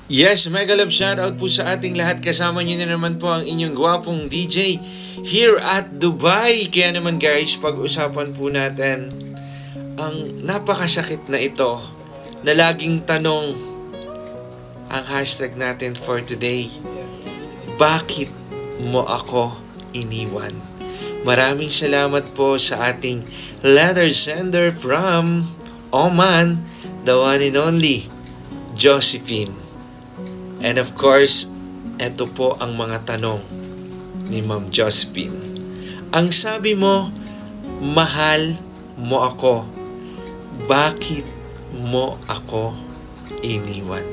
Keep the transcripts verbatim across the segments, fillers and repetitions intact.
Yes, mega love shoutout po sa ating lahat. Kasama niyo na naman po ang inyong gwapong D J here at Dubai. Kaya naman guys, pag-usapan po natin ang napakasakit na ito na laging tanong ang hashtag natin for today. Bakit mo ako iniwan? Maraming salamat po sa ating letter sender from Oman, the one and only Josephine. And of course, eto po ang mga tanong ni Ma'am Josephine. Ang sabi mo, mahal mo ako. Bakit mo ako iniwan?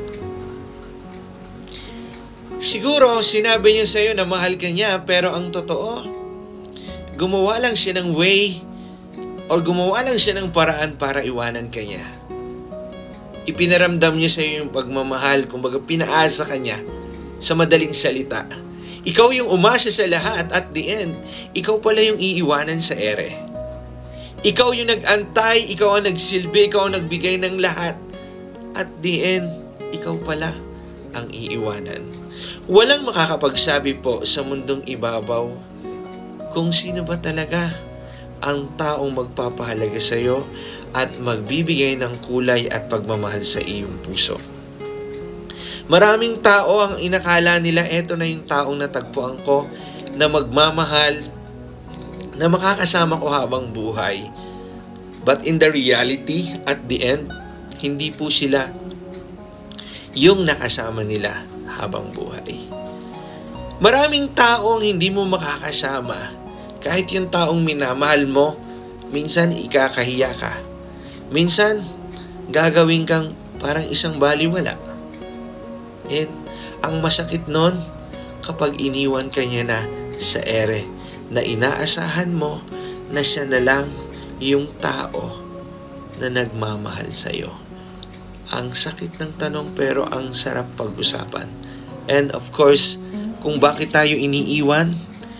Siguro, sinabi niya sa'yo na mahal ka niya, pero ang totoo, gumawa lang siya ng way or gumawa lang siya ng paraan para iwanan ka niya. Ipinaramdam niya sa iyo yung pagmamahal, kumbaga pinaasa ka niya sa madaling salita. Ikaw yung umasa sa lahat at the end, ikaw pala yung iiwanan sa ere. Ikaw yung nag-antay, ikaw ang nagsilbi, ikaw ang nagbigay ng lahat. At the end, ikaw pala ang iiwanan. Walang makakapagsabi po sa mundong ibabaw kung sino ba talaga ang taong magpapahalaga sa iyo at magbibigay ng kulay at pagmamahal sa iyong puso. Maraming tao ang inakala nila eto na yung taong natagpuan ko na magmamahal, na makakasama ko habang buhay. But in the reality, at the end, hindi po sila yung nakasama nila habang buhay. Maraming tao ang hindi mo makakasama. Kahit yung taong minamahal mo, minsan ikakahiya ka. Minsan, gagawin kang parang isang baliwala. And ang masakit nun, kapag iniwan ka niya na sa ere, na inaasahan mo na siya na lang yung tao na nagmamahal sa'yo. Ang sakit ng tanong pero ang sarap pag-usapan. And of course, kung bakit tayo iniiwan,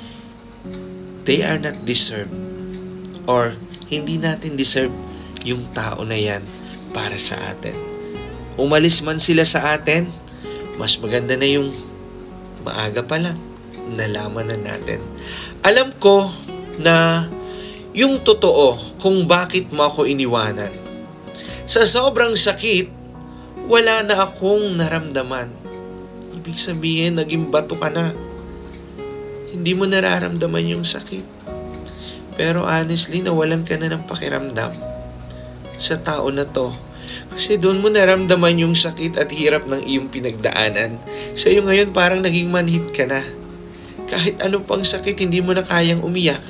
they are not deserved or hindi natin deserve yung tao na yan para sa atin. Umalis man sila sa atin, mas maganda na yung maaga pa lang nalaman na natin. Alam ko na yung totoo kung bakit mo ako iniwanan. Sa sobrang sakit, wala na akong naramdaman. Ibig sabihin, naging bato ka na. Hindi mo nararamdaman yung sakit. Pero honestly, nawalan ka na ng pakiramdam sa tao na to. Kasi doon mo naramdaman yung sakit at hirap ng iyong pinagdaanan. Sa iyo ngayon, parang naging manhid ka na. Kahit ano pang sakit, hindi mo na kayang umiyak.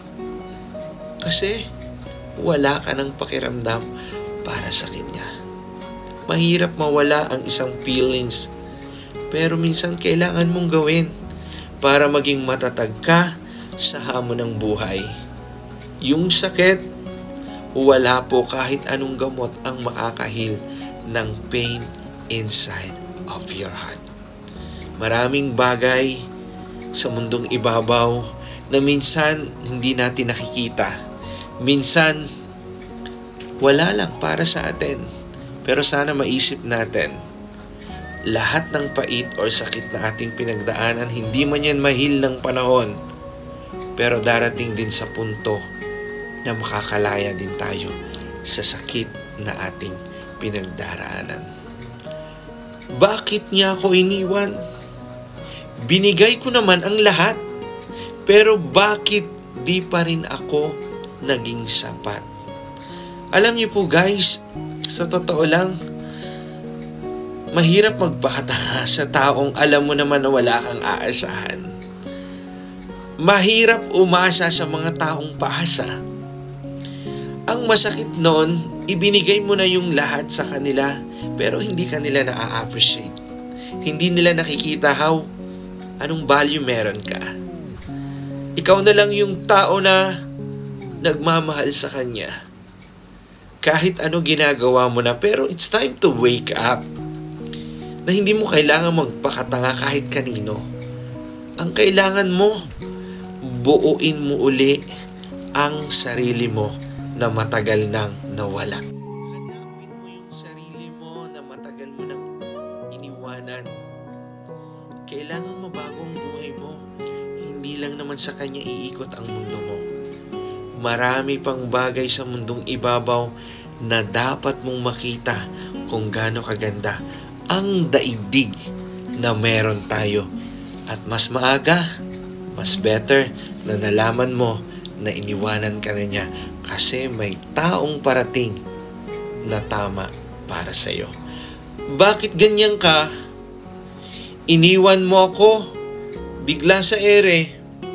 Kasi wala ka ng pakiramdam para sa kanya. Mahirap mawala ang isang feelings. Pero minsan kailangan mong gawin para maging matatag ka sa hamon ng buhay. Yung sakit, wala po kahit anong gamot ang makakahil ng pain inside of your heart. Maraming bagay sa mundong ibabaw na minsan hindi natin nakikita. Minsan, wala lang para sa atin. Pero sana maisip natin, lahat ng pait or sakit na ating pinagdaanan, hindi man yan mahil ng panahon. Pero darating din sa punto na makakalaya din tayo sa sakit na ating pinagdaraanan. Bakit niya ako iniwan? Binigay ko naman ang lahat, pero bakit di pa rin ako naging sapat? Alam niyo po guys, sa totoo lang, mahirap magpakatanga sa taong alam mo naman na wala kang aasahan. Mahirap umasa sa mga taong paasa. Ang masakit noon, ibinigay mo na yung lahat sa kanila, pero hindi kanila na-appreciate. Hindi nila nakikita how, anong value meron ka. Ikaw na lang yung tao na nagmamahal sa kanya. Kahit ano ginagawa mo na, pero it's time to wake up. Na hindi mo kailangan magpakatanga kahit kanino. Ang kailangan mo, buuin mo uli ang sarili mo na matagal nang nawala. Hanapin mo yung sarili mo na matagal mo nang iniwan. iwanan. Kailangan mabago ang buhay mo. Hindi lang naman sa kanya iikot ang mundo mo. Marami pang bagay sa mundong ibabaw na dapat mong makita kung gaano kaganda ang daigdig na meron tayo. At mas maaga, mas better na nalaman mo na iniwanan ka na niya kasi may taong parating na tama para sa'yo. Bakit ganyan ka? Iniwan mo ako bigla sa ere.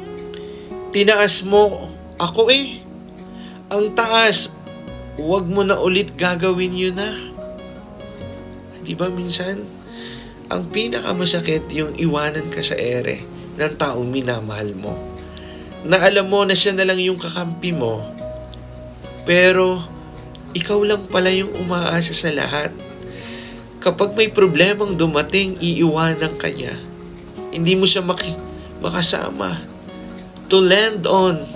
Tinaas mo ako eh. Ang taas, huwag mo na ulit gagawin yun na. Di ba minsan, ang pinakamasakit yung iwanan ka sa ere ng taong minamahal mo. Na alam mo na siya na lang yung kakampi mo, pero ikaw lang pala yung umaasa sa lahat. Kapag may problemang dumating, iiwanan ka niya. Hindi mo siya maki- makasama to land on.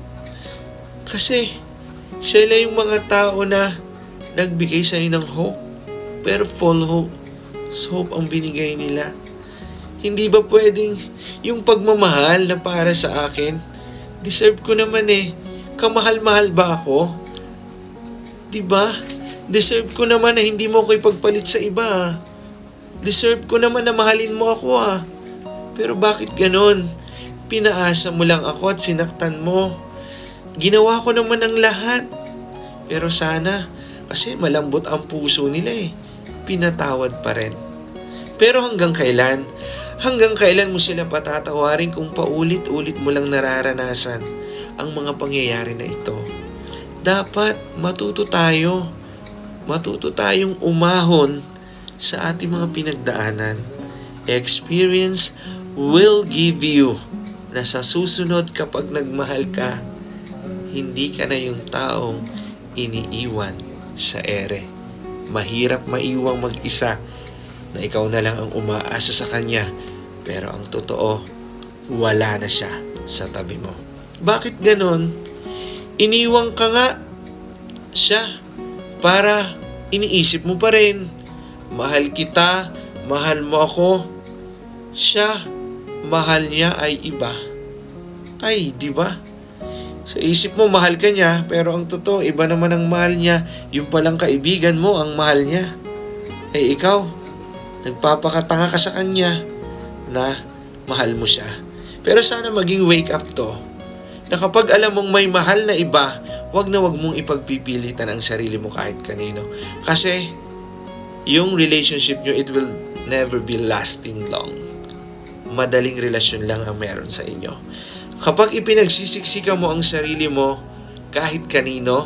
Kasi sila yung mga tao na nagbigay sa'yo ng hope, pero full hope. Hope ang binigay nila. Hindi ba pwedeng yung pagmamahal na para sa akin, deserve ko naman eh. Kamahal-mahal ba ako? Diba? Deserve ko naman na hindi mo ako ipagpalit sa iba. Deserve ko naman na mahalin mo ako ah. Pero bakit ganon? Pinaasa mo lang ako at sinaktan mo. Ginawa ko naman ang lahat. Pero sana, kasi malambot ang puso nila eh. Pinatawad pa rin. Pero hanggang kailan? Hanggang kailan mo sila patatawarin kung paulit-ulit mo lang nararanasan ang mga pangyayari na ito? Dapat matuto tayo. Matuto tayong umahon sa ating mga pinagdaanan. Experience will give you na sa susunod kapag nagmahal ka, hindi ka na yung taong iniiwan sa ere. Mahirap maiwang mag-isa na ikaw na lang ang umaasa sa kanya, pero ang totoo, wala na siya sa tabi mo. Bakit ganon? Iniwang ka nga siya para iniisip mo pa rin, mahal kita, mahal mo ako. Siya, mahal niya ay iba. Ay, di ba? Sa isip mo, mahal ka niya, pero ang totoo, iba naman ang mahal niya. Yung palang kaibigan mo, ang mahal niya. Eh, ikaw, nagpapakatanga ka sa kanya na mahal mo siya. Pero sana maging wake up to, na kapag alam mong may mahal na iba, wag na wag mong ipagpipilitan ang sarili mo kahit kanino. Kasi, yung relationship nyo, it will never be lasting long. Madaling relasyon lang ang meron sa inyo. Kapag ipinagsisiksikan mo ang sarili mo kahit kanino,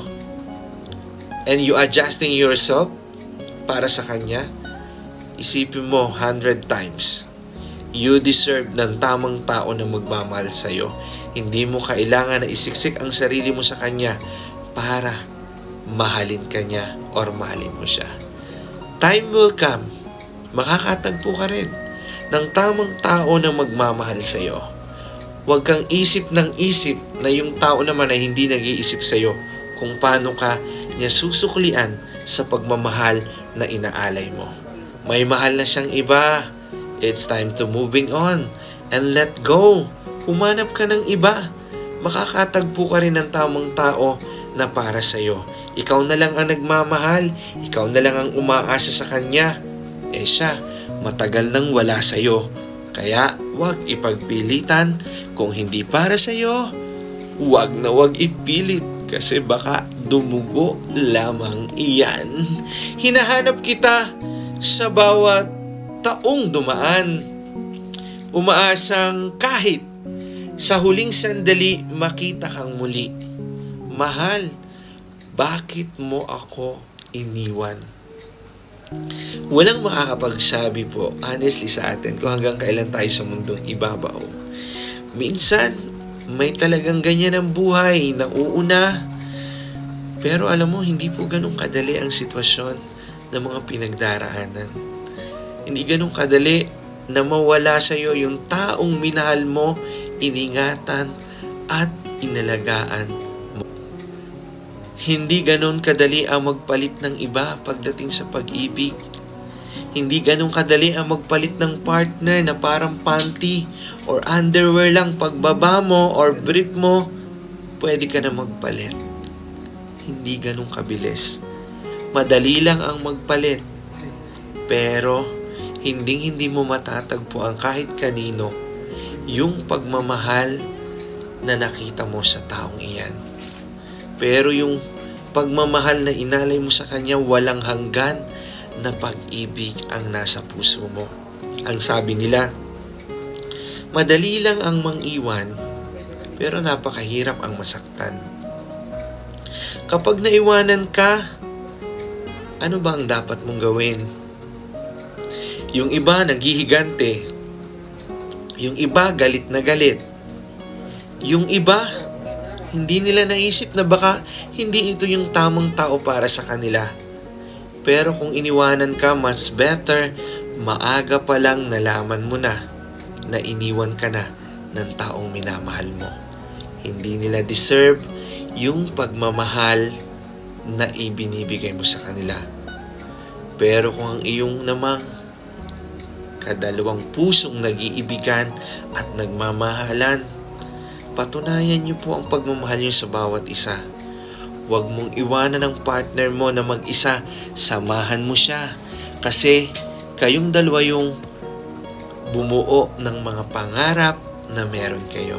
and you adjusting yourself para sa kanya, isipin mo hundred times, you deserve ng tamang tao na magmamahal sa'yo. Hindi mo kailangan na isiksik ang sarili mo sa kanya para mahalin ka niya or mahalin mo siya. Time will come, makakatagpo ka rin ng tamang tao na magmamahal sa'yo. Huwag kang isip ng isip na yung tao naman ay hindi nag-iisip sa'yo kung paano ka niya susuklian sa pagmamahal na inaalay mo. May mahal na siyang iba. It's time to moving on and let go. Humanap ka ng iba. Makakatagpo ka rin ng tamang tao na para sa'yo. Ikaw na lang ang nagmamahal. Ikaw na lang ang umaasa sa kanya. Eh siya, matagal nang wala sa'yo. Kaya, huwag ipagpilitan. Kung hindi para sa'yo, huwag na huwag ipilit. Kasi baka dumugo lamang iyan. Hinahanap kita sa bawat taong dumaan. Umaasang kahit sa huling sandali makita kang muli. Mahal, bakit mo ako iniwan? Walang makakapagsabi po, honestly sa atin, kung hanggang kailan tayo sa mundong ibabaw. Minsan, may talagang ganyan ang buhay, nauuna. Pero alam mo, hindi po ganun kadali ang sitwasyon ng mga pinagdaraanan. Hindi ganun kadali na mawala sa iyo yung taong minahal mo, iningatan, at inalagaan mo. Hindi ganun kadali ang magpalit ng iba pagdating sa pag-ibig. Hindi ganun kadali ang magpalit ng partner na parang panty or underwear lang pagbaba mo or brief mo, pwede ka na magpalit. Hindi ganun kabilis. Madali lang ang magpalit. Pero hindi hindi mo matatagpuan kahit kanino yung pagmamahal na nakita mo sa taong iyan. Pero yung pagmamahal na inalay mo sa kanya, walang hanggan na pag-ibig ang nasa puso mo. Ang sabi nila, madali lang ang mang-iwan, pero napakahirap ang masaktan. Kapag naiwanan ka, ano ba ang dapat mong gawin? Yung iba naghihigante. Yung iba galit na galit. Yung iba, hindi nila naisip na baka hindi ito yung tamang tao para sa kanila. Pero kung iniwanan ka, much better, maaga pa lang nalaman mo na na iniwan ka na ng taong minamahal mo. Hindi nila deserve yung pagmamahal na ibinibigay mo sa kanila. Pero kung ang iyong namang kadalawang pusong nag-iibigan at nagmamahalan, patunayan niyo po ang pagmamahal niyo sa bawat isa. Huwag mong iwanan ang partner mo na mag-isa. Samahan mo siya. Kasi kayong dalawa yung bumuo ng mga pangarap na meron kayo.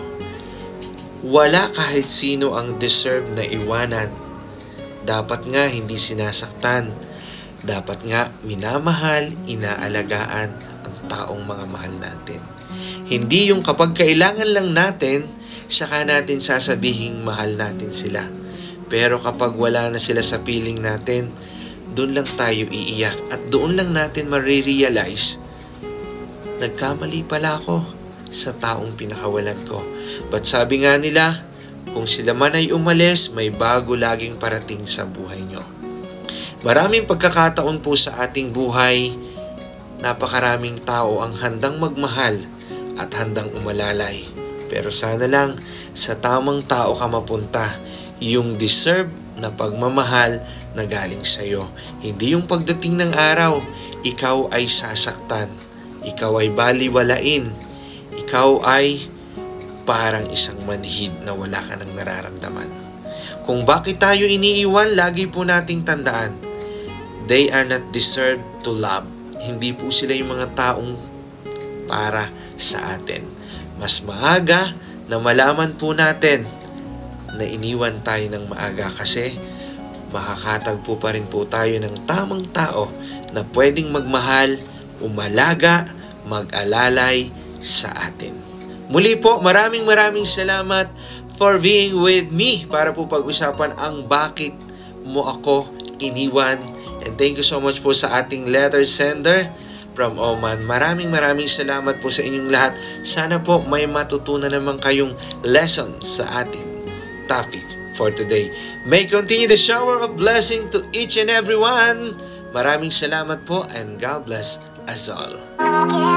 Wala kahit sino ang deserve na iwanan. Dapat nga hindi sinasaktan. Dapat nga minamahal, inaalagaan ang taong mga mahal natin. Hindi yung kapag kailangan lang natin, saka natin sasabihing mahal natin sila. Pero kapag wala na sila sa piling natin, doon lang tayo iiyak at doon lang natin marirealize, nagkamali pala ako sa taong pinakawalan ko. But sabi nga nila, kung sila man ay umalis, may bago laging parating sa buhay nyo. Maraming pagkakataon po sa ating buhay, napakaraming tao ang handang magmahal at handang umalalay. Pero sana lang sa tamang tao ka mapunta, yung deserve na pagmamahal na galing sa iyo. Hindi yung pagdating ng araw, ikaw ay sasaktan, ikaw ay baliwalain, ikaw ay parang isang manhid na wala ka nang nararamdaman. Kung bakit tayo iniiwan, lagi po nating tandaan, they are not deserved to love. Hindi po sila yung mga taong para sa atin. Mas maaga na malaman po natin na iniwan tayo ng maaga kasi makakatagpo pa rin po tayo ng tamang tao na pwedeng magmahal, umalaga, mag-alalay sa atin. Muli po, maraming maraming salamat for being with me para po pag-usapan ang bakit mo ako iniwan. And thank you so much po sa ating letter sender from Oman. Maraming maraming salamat po sa inyong lahat. Sana po may matutunan naman kayong lesson sa ating topic for today. May continue the shower of blessing to each and everyone. Maraming salamat po and God bless us all.